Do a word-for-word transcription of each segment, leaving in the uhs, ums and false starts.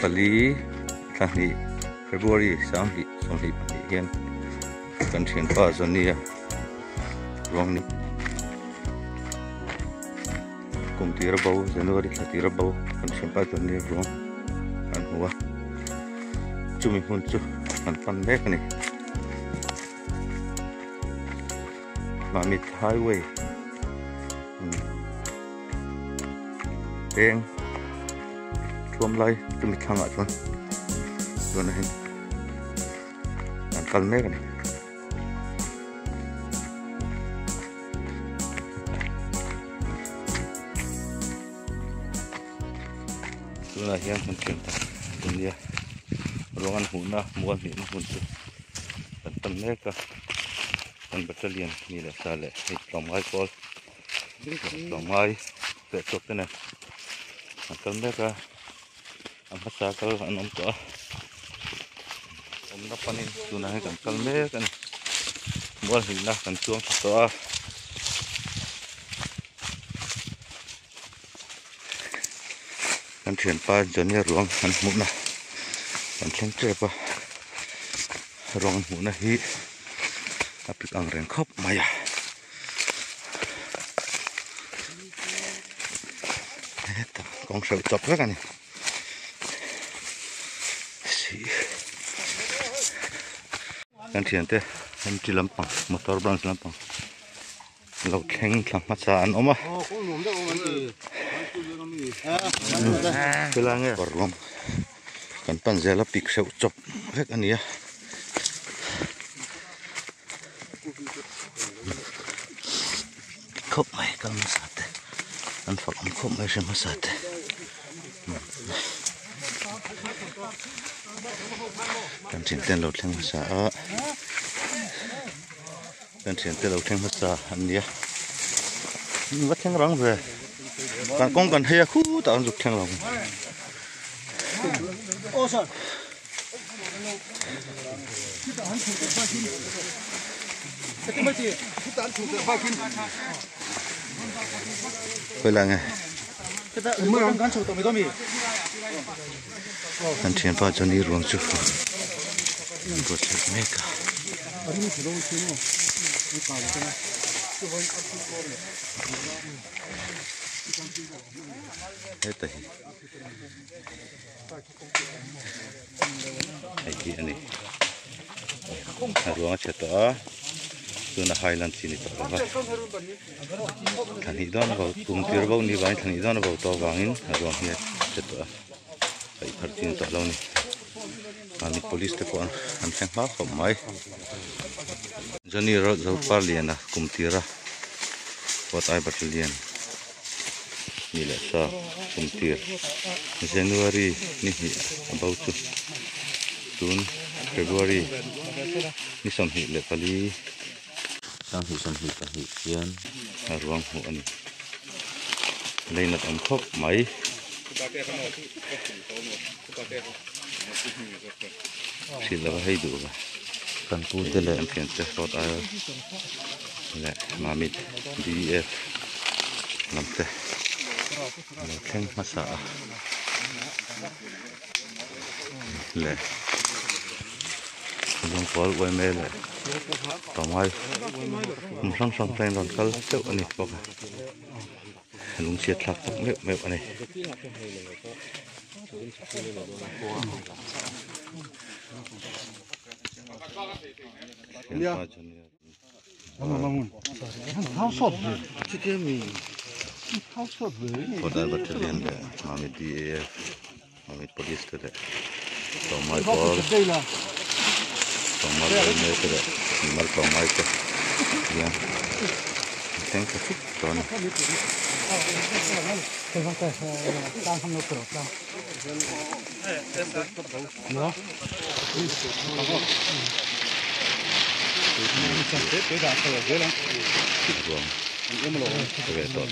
pali thani February samhi somhi pali hian kan thian pa zonia rong ni kum tira bau January tira bau kan thian pa zonia rong an huwa chumi hun chu kan pan mek ni Mamit Highway Eng Tuam lai Tumi thang at one Dona hin An kalme kan Dona hian kan kenta Dunia Ruangan huna Muan ni hun tu Kan tam meka Kan battalion ni la sale hit lomai kol lomai pe tok tene kan meka ang pasakal anom to om na panin tuna kan kalme kan mual hinna kan tuang to kan thian pa jonior ruang kan muna kan thleng tre pa rong muna hi apik ang reng khop maya eta kong sa chop ka ni si kan thian te han ti lampang motor branch lampang lo thleng thlang ma cha an oma o kong nom da o man ti a pelange korlom kan pan zela pik sa chop vek ania khop mai kan masate an phak am khop mai se masate kan chin ten lo thleng sa a kan chin ten lo thleng sa an nia wat thleng rang ve kan kong kan heya khu ta an juk thleng lo o sir kita han chu ta hin kita mati kita han chu ta hin Koi lang eh. Kita umur kan chu to mi to mi. Kan thian pa chani ruang chu. Ko chek meka. Ari ni thilo chu no. Ni pa la na. Chu hoi ap chu ko le. Eta hi. Ai ki ani. Ruang cheta. Tuna Highland sini to ba thani don ba tum tir ba ni ba thani don ba to wangin ro hi cheto ai phartin to lo ni ani police te ko an sang ma ko mai jani ro zo parliana kum tira what I battalion ni la sa kum tir January ni hi about to tun February ni som hi le pali sang hi som hi ka hi hian ruang hu ani leinat am khop mai sila ba haidu ba kan pu te le am ken te rot a le mamit D F namte le theng masa le long pol wai me le tomai um sang sang teng don kal teu ani boka lung sia thlak tak me me ani ya mamun how shot chikemi how shot ve Kodar battalion de mamit D F mamit police te tomai pol tomar me te mal tomai te ya thank you don cái vấn đề đang không được được đâu nữa cái đó là dễ lắm rồi em lo cái về đó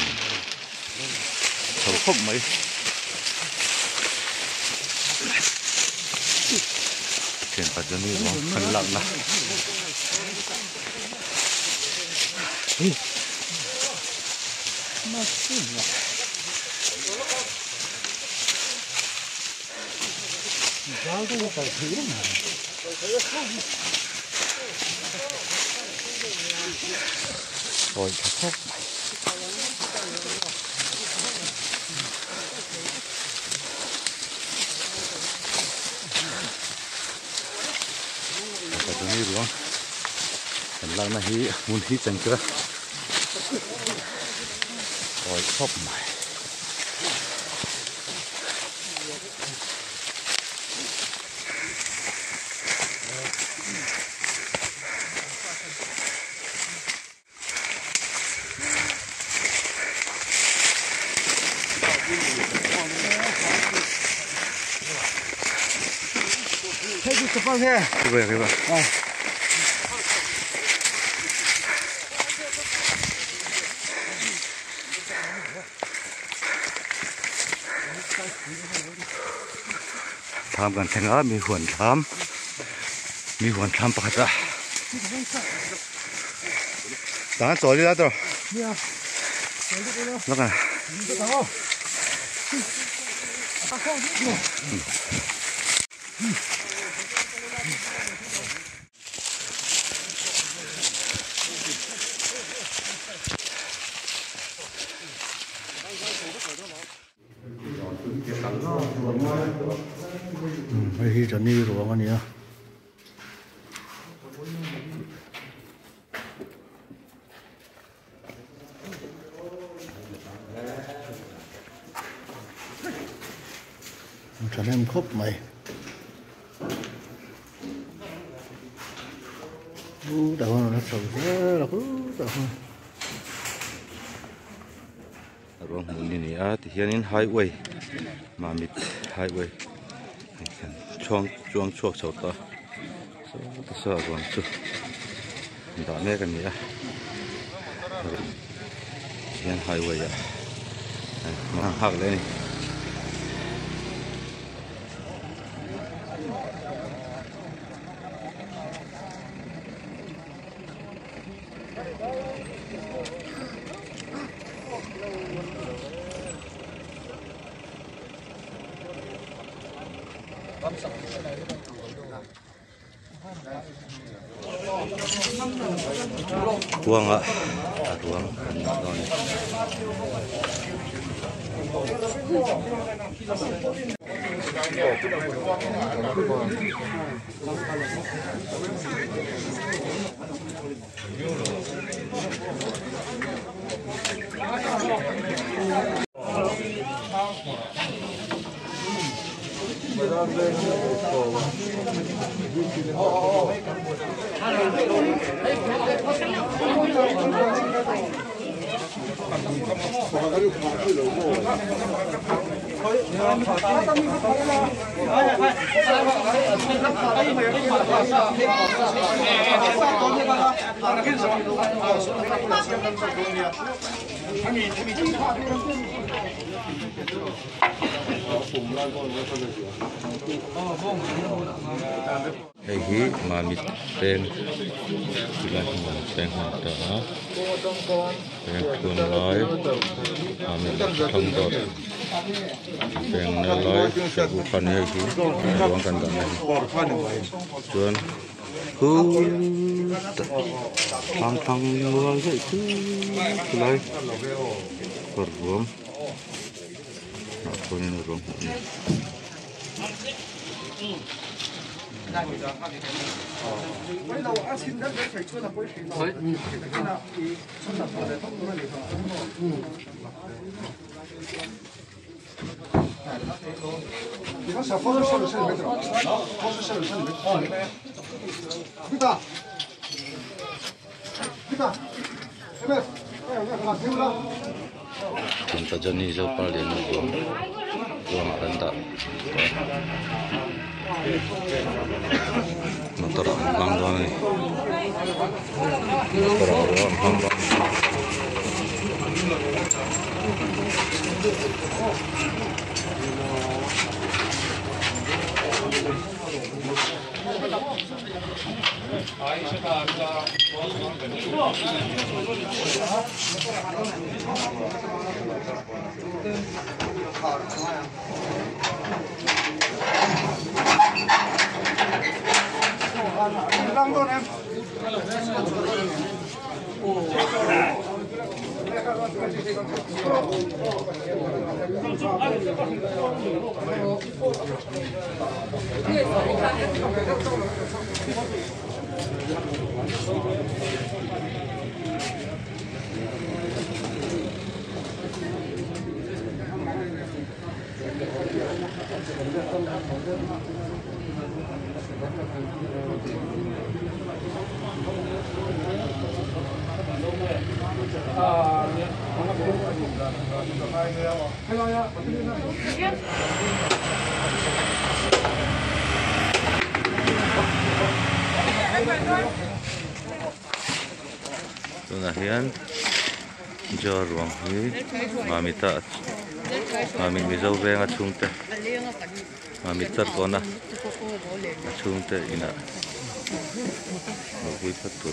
thầu không mấy chuyện phải cho nên nó phần lặng nè Rồi khóc. Cái thứ này đúng không? Thành ra là hi muốn hi chân cơ. Rồi khóc mày. Thế thì chụp bao nhiêu? Cái về cái vào. Thamกันทั้งอ่ะมีหวนทำมีหวนทำปะจ๊ะตาจ่อเลยละตัวแล้วกันไอ้ที่จะนี่หลวงอันนี้จะเล่มครบไหมอู้แต่ว่าเราสวยเราอู้แต่ว่ารวมมูลนิธิอาที่เห็นนี่ไฮเวย์มามิดไฮเวย์ช่วงช่วงช่วงเช้าต่อต่อสอบวันศุกร์ด่านแม่กันนี่อ่ะเห็นไฮเวย์อ่ะมาหักเลยนี่tuang ah tuang Hei hi mamit peng sila hingga peng hanta peng tuan lai mamit thong dot peng na lai sabu khan hei hi ruang kan dan nei chuan hu thang thang ruang hei chu lai kor ruang na kon ruang ni Kita jadi jauh paling ruang ruang rendah. Motor lang doang nih. Motor lang lang. Lang luôn em. Tuna hian jor ruang hi mamita mami mizo venga chungte mami tar kona chungte ina bui patu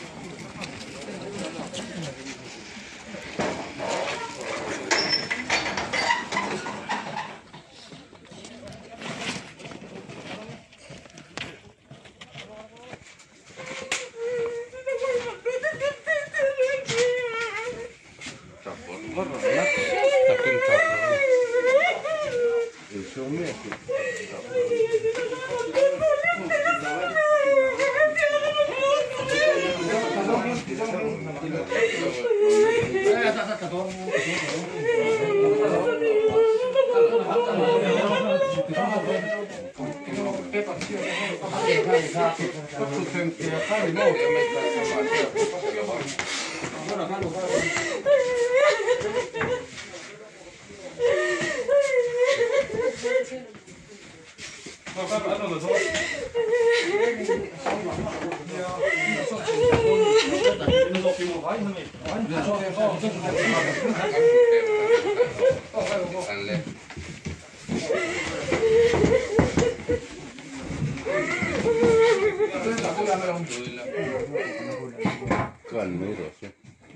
Kan mấy rồi chứ.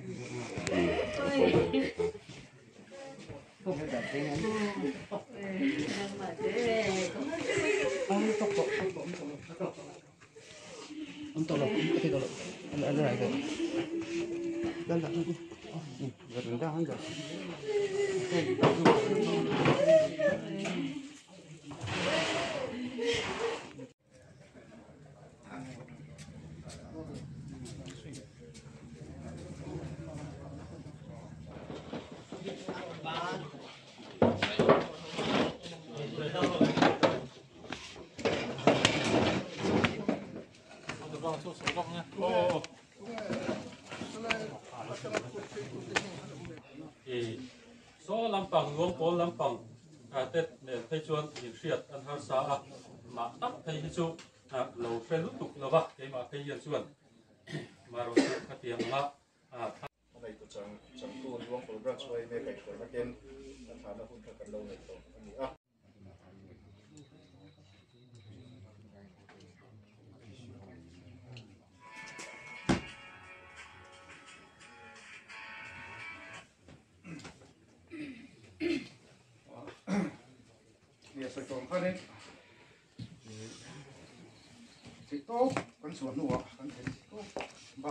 Untuk lo, kita dulu. Ada ada ada. Dan tak ni. Rendah anda. số lampang luang pol lampang tết nên thấy chuan hiện siết anh har sa mà tắc thấy chu lâu phê lúc tục lâu vắt cái mà thấy hiện chuan mà rồi cái tiền mà này tụi chẳng chẳng tu luang pol branch way mấy cái tuổi nó kén anh thà nó không thể cần lâu này rồi anh nghĩ à giờ sẽ còn phát đấy thì tốt con xuống nữa con thấy tốt bao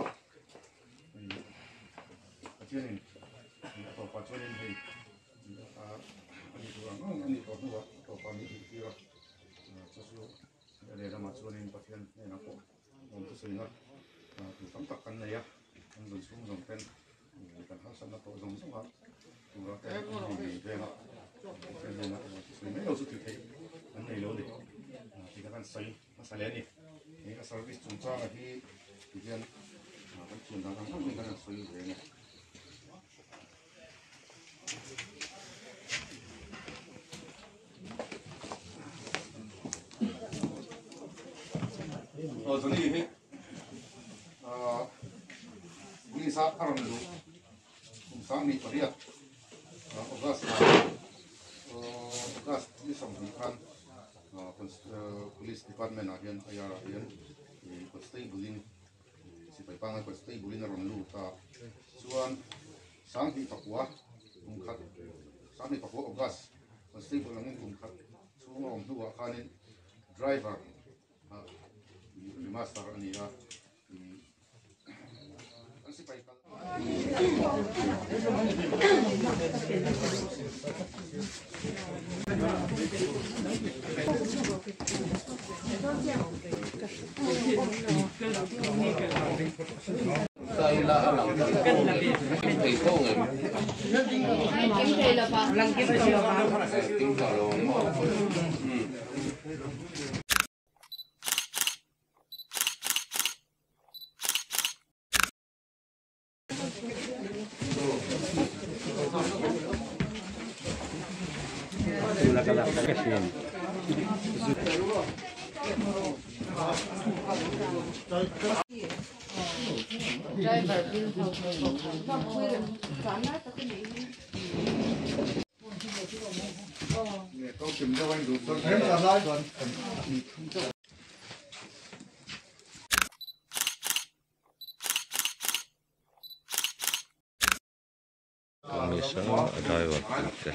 ở trên này tổ quả trên này thì à anh đi vào nó anh đi vào nữa tổ quả này thì là cho số để làm cho nên phát hiện này nó cũng một cái sự nó từ tấm tập căn này á anh dùng xuống dùng pen cần hấp dẫn nó tổ dùng xuống hết từ đó cái gì về nó cái gì nó sự mấy đầu sự thực tế anh này luôn đi thì các bạn xây nó xây lên đi cái cái service chúng ta là cái cái gì cái chuyện đó nó không phải là xây về này ờ rồi đi hết ờ đi sát ở đâu rồi cũng sáng đi phải đi à August August đi xong đi kan police department ahian ayara ahian ko stay bulin si pai pang ko stay bulin ron lu ta chuan sang hi pakwa kum khat sang hi pakwa ogas ko stay bulin kum khat chu ngom du wa khanin driver a master ania an si pai pang câu kiểm cho anh đủ tôi thấy là nói còn Kami sa driver te.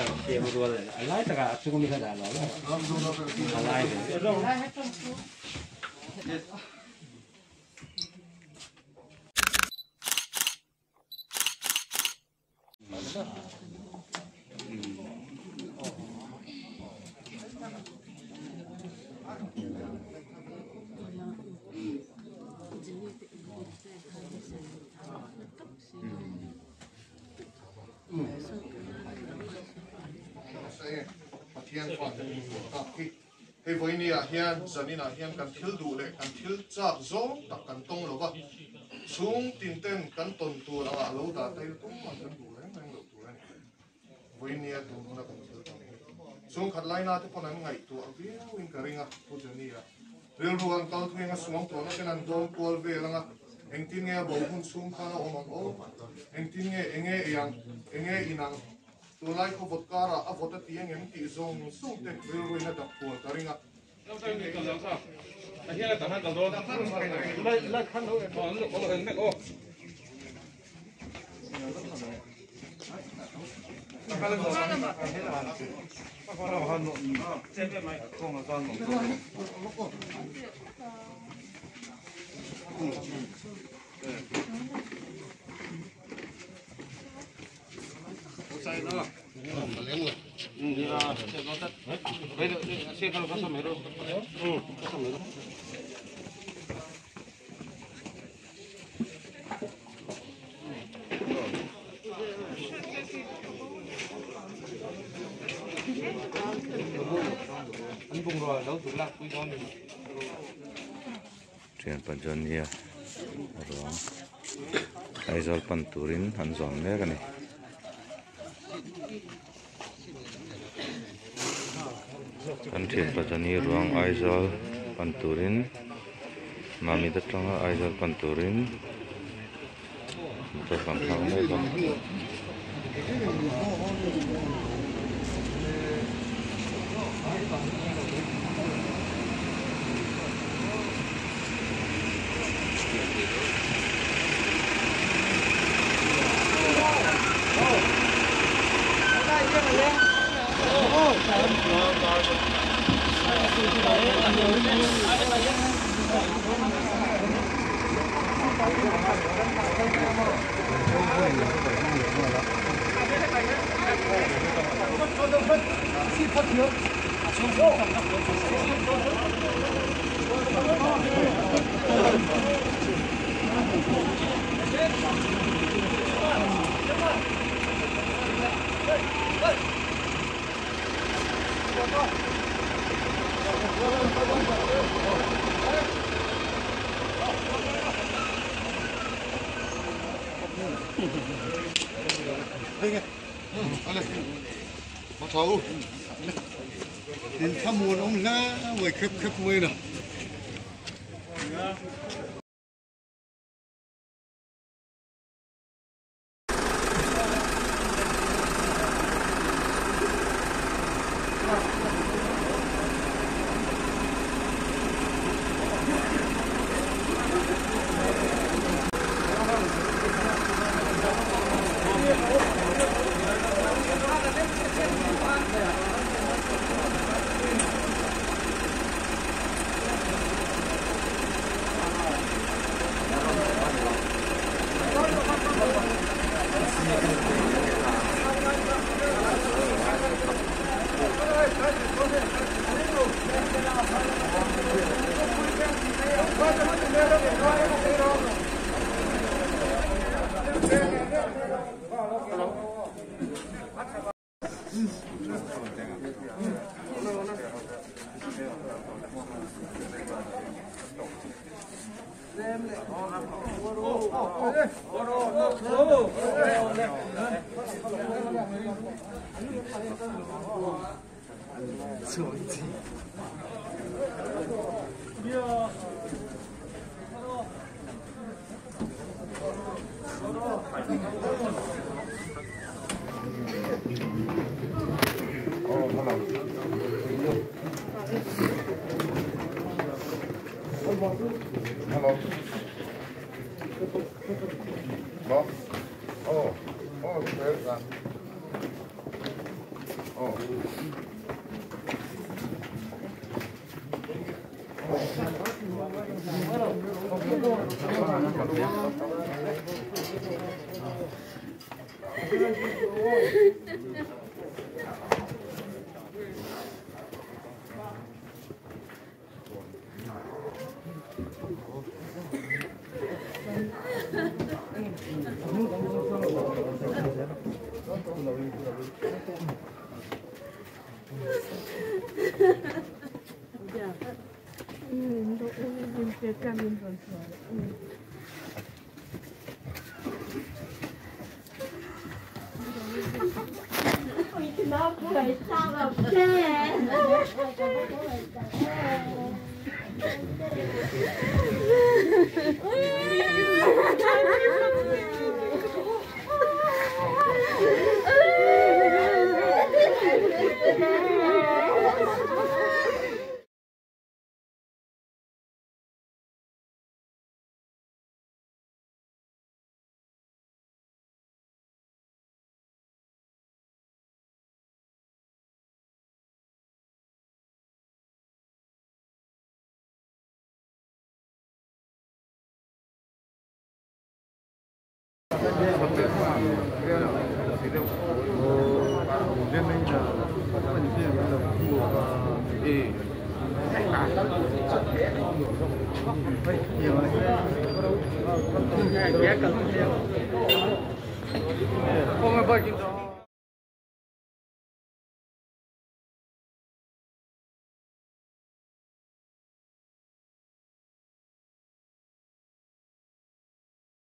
hian phật cái cái với nia hian zanin à hian kan thil du le kan thil chak zo tak kan tong lo ba chung tin ten kan ton tu la lo da tai tung man kan du le nang lo tu le với nia tu na kan thil tong chung khat lai na te pon an ngai tu a vi win ka ringa tu jani la rel ruan kal tu nga sumong to na kan an don pol ve langa eng tin nge bo hun sum kha na omang o eng tin nge enge yang enge inang tu lai ko vot kara a vot ti eng eng ti zong sum te rel ruin na da pol ka ringa Lâu tay này còn làm sao? Anh hiện là tầm hai tầm đô. Lấy lấy khăn đâu? Còn có một hình này ô. Sai đó. Ừ, đi ra xe có tất. Bây giờ xe không có sầm đâu. Ừ, có sầm đâu. Anh vùng rồi, đâu tụi lạc quy con. Trian Panjania Ruang Aizal Panturin Hanzong le kani kan Trian Panjania Ruang Aizal Panturin Mami Datanga Aizal Panturin Motor kampang le ba Mà thấu đến thăm muôn ông lá với khép khép môi nào Hello. Bob? Oh, oh, there's that. Oh. Nó cười sao mà thế. Không